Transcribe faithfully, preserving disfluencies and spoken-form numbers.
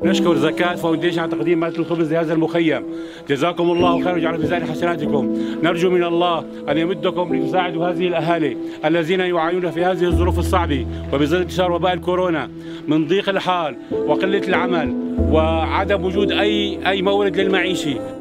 نشكر زكاة فاونديشن على تقديم مادة الخبز لهذا المخيم. جزاكم الله خير ويجعل في ميزان حسناتكم. نرجو من الله أن يمدكم لتساعدوا هذه الأهالي الذين يعانون في هذه الظروف الصعبة وبظل انتشار وباء الكورونا من ضيق الحال وقلة العمل وعدم وجود أي أي مورد للمعيشة.